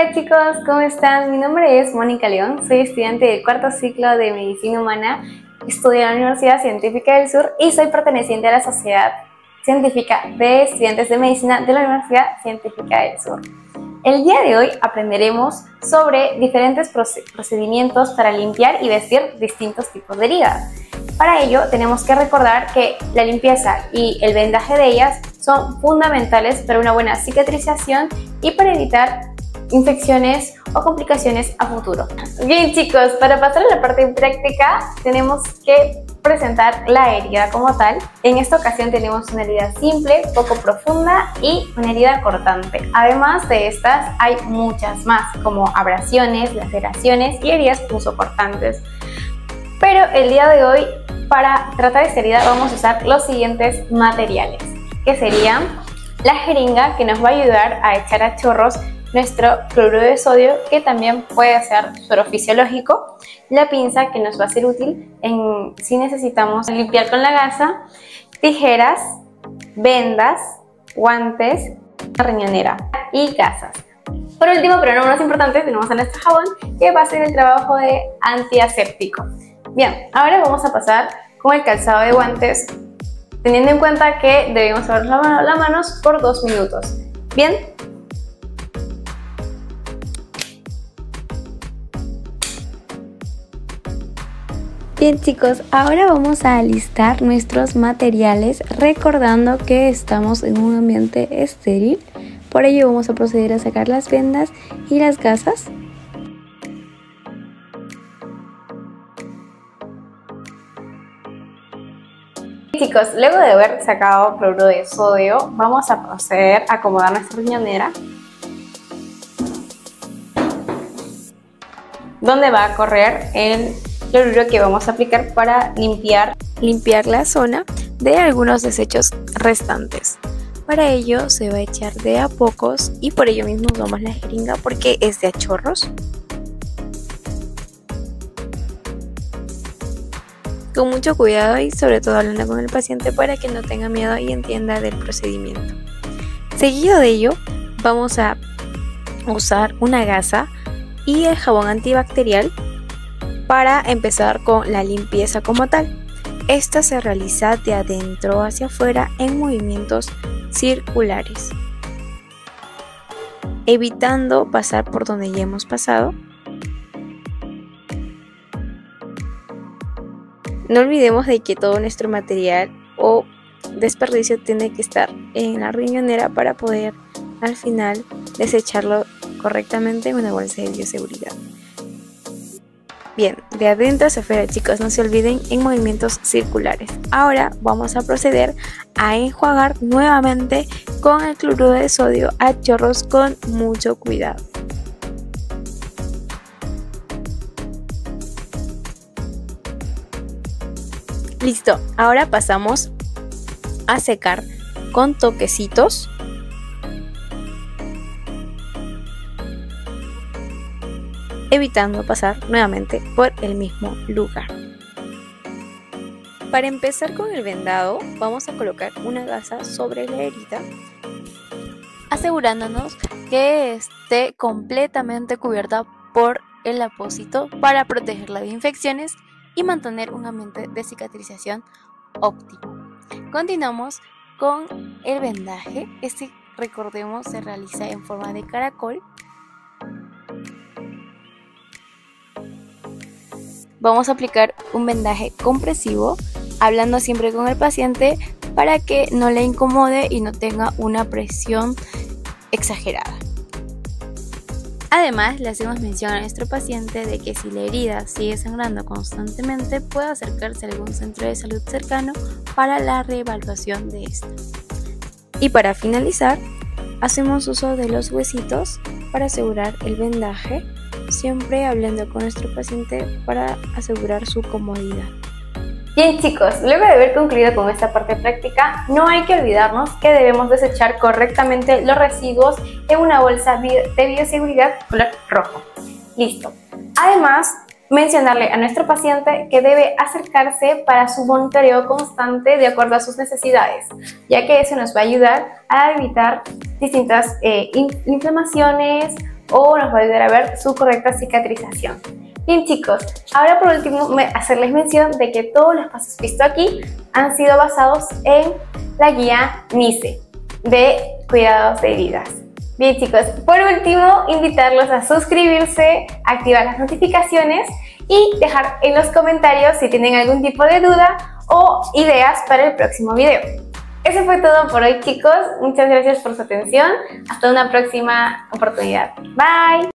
Hola chicos, ¿cómo están? Mi nombre es Mónica León, soy estudiante del cuarto ciclo de Medicina Humana, estudio en la Universidad Científica del Sur y soy perteneciente a la Sociedad Científica de Estudiantes de Medicina de la Universidad Científica del Sur. El día de hoy aprenderemos sobre diferentes procedimientos para limpiar y vestir distintos tipos de heridas. Para ello tenemos que recordar que la limpieza y el vendaje de ellas son fundamentales para una buena cicatrización y para evitar infecciones o complicaciones a futuro. Bien chicos, para pasar a la parte práctica tenemos que presentar la herida como tal. En esta ocasión tenemos una herida simple, poco profunda y una herida cortante. Además de estas hay muchas más, como abrasiones, laceraciones y heridas punzocortantes. Pero el día de hoy, para tratar esta herida vamos a usar los siguientes materiales, que serían la jeringa, que nos va a ayudar a echar a chorros nuestro cloruro de sodio, que también puede ser suero fisiológico, la pinza, que nos va a ser útil si necesitamos limpiar con la gasa, tijeras, vendas, guantes, riñonera y gasas. Por último, pero no menos importante, tenemos a nuestro jabón, que va a hacer el trabajo de antiaséptico. Bien, ahora vamos a pasar con el calzado de guantes, teniendo en cuenta que debemos lavar las manos por 2 minutos. Bien. Bien chicos, ahora vamos a alistar nuestros materiales recordando que estamos en un ambiente estéril. Por ello vamos a proceder a sacar las vendas y las gasas. Chicos, luego de haber sacado cloruro de sodio, vamos a proceder a acomodar nuestra riñonera, donde va a correr el cloruro que vamos a aplicar para limpiar la zona de algunos desechos restantes. Para ello se va a echar de a pocos y por ello mismo usamos la jeringa porque es de a chorros. Con mucho cuidado y sobre todo hablando con el paciente para que no tenga miedo y entienda del procedimiento. Seguido de ello vamos a usar una gasa y el jabón antibacterial para empezar con la limpieza como tal. Esta se realiza de adentro hacia afuera en movimientos circulares, evitando pasar por donde ya hemos pasado. No olvidemos de que todo nuestro material o desperdicio tiene que estar en la riñonera para poder al final desecharlo correctamente en una bolsa de bioseguridad. Bien, de adentro hacia afuera chicos, no se olviden en movimientos circulares. Ahora vamos a proceder a enjuagar nuevamente con el cloruro de sodio a chorros con mucho cuidado. Listo, ahora pasamos a secar con toquecitos. Evitando pasar nuevamente por el mismo lugar. Para empezar con el vendado, vamos a colocar una gasa sobre la herida, asegurándonos que esté completamente cubierta por el apósito para protegerla de infecciones y mantener un ambiente de cicatrización óptimo. Continuamos con el vendaje. Este, recordemos, se realiza en forma de caracol. Vamos a aplicar un vendaje compresivo, hablando siempre con el paciente para que no le incomode y no tenga una presión exagerada. Además, le hacemos mención a nuestro paciente de que si la herida sigue sangrando constantemente, puede acercarse a algún centro de salud cercano para la reevaluación de esta. Y para finalizar, hacemos uso de los huesitos para asegurar el vendaje, siempre hablando con nuestro paciente para asegurar su comodidad. Bien chicos, luego de haber concluido con esta parte práctica, no hay que olvidarnos que debemos desechar correctamente los residuos en una bolsa de bioseguridad color rojo. Listo. Además, mencionarle a nuestro paciente que debe acercarse para su monitoreo constante de acuerdo a sus necesidades, ya que eso nos va a ayudar a evitar distintas inflamaciones o nos va a ayudar a ver su correcta cicatrización. Bien chicos, ahora por último hacerles mención de que todos los pasos vistos aquí han sido basados en la guía NICE de cuidados de heridas. Bien chicos, por último invitarlos a suscribirse, activar las notificaciones y dejar en los comentarios si tienen algún tipo de duda o ideas para el próximo video. Eso fue todo por hoy chicos, muchas gracias por su atención, hasta una próxima oportunidad. Bye.